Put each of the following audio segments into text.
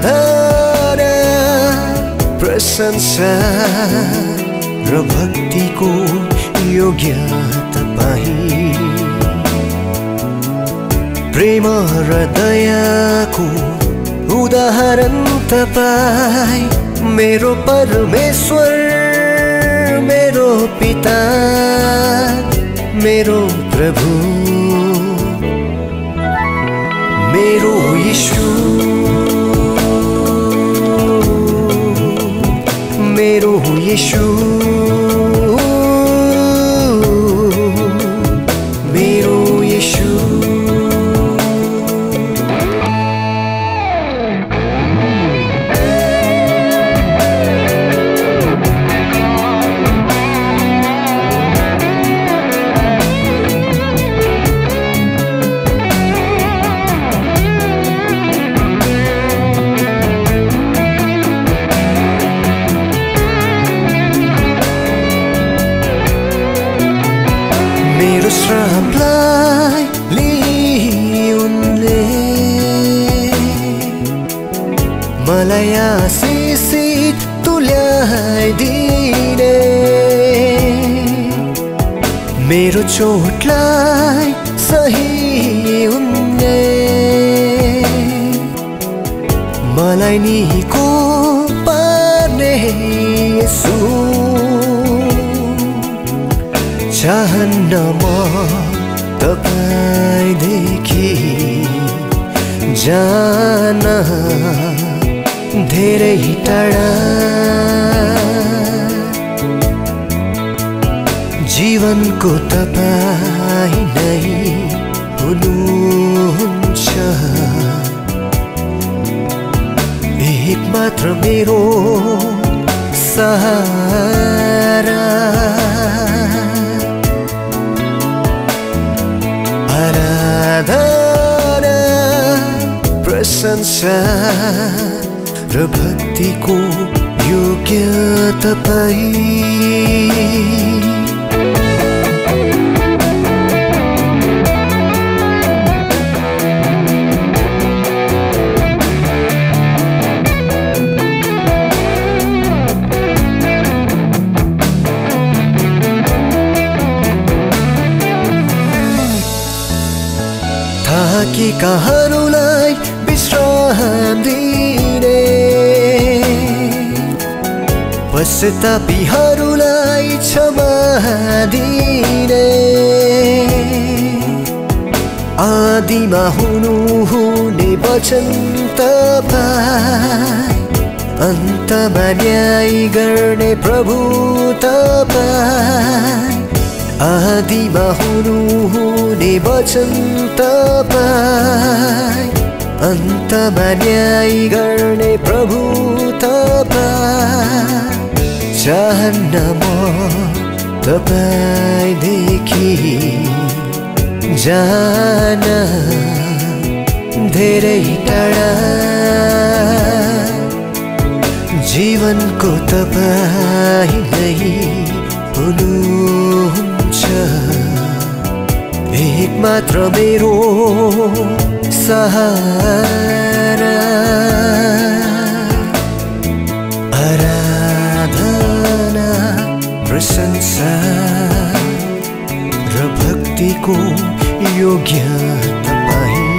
आराधना प्रशंसा र भक्तिको योग्य तपाईं। प्रेम र दयाको उदाहरण तपाईं, मेरो परमेश्वर, मेरो पिता, मेरो प्रभु, मेरो यीशु, मेरो यीशु, मेरो यीशु। मेरो श्रापलाई लिई उनले मलाई आशिषित तुल्याइदिने। मेरो चोटलाई सही उनले मलाई निको पार्ने यसु। चाहन्न म तपाईदेखि जान धेरै टाढा। जीवनको तपाईं नै हुनुहुन्छ, एक मात्र मेरो सहारा। आराधना प्रशंसा र भक्तिको योग्य तपाईं। थाकेकाहरूलाई विश्राम दिने, पश्चातापीहरूलाई क्षमा दिने। आदिमा हुनुहुने वचन तपाईं, अन्तमा न्याय गर्ने प्रभु तपाईं। आदिमा हुनुहुने वचन तपाईं, अन्तमा न्याय गर्ने प्रभु तपाईं। चाहन्न म तपाईदेखि जान धेरै टाढा। जीवनको तपाईं नै हुनुहुन्छ, एक मात्र मेरो सहारा। आराधना प्रशंसा र भक्तिको योग्य तपाईं।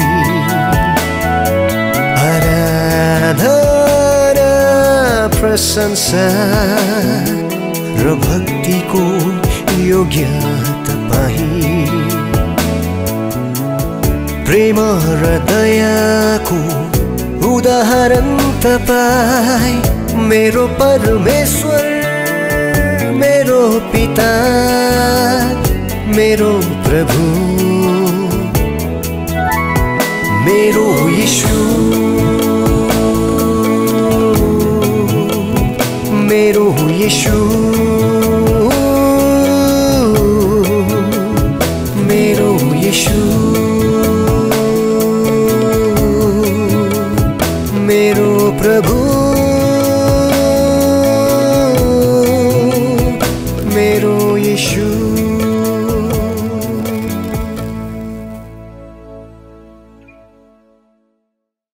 आराधना प्रशंसा र भक्तिको योग्य तपाईं। प्रेम र दयाको उदाहरण तपाईं, मेरो परमेश्वर, मेरो पिता, मेरो प्रभु, मेरो यीशु, मेरो यीशु।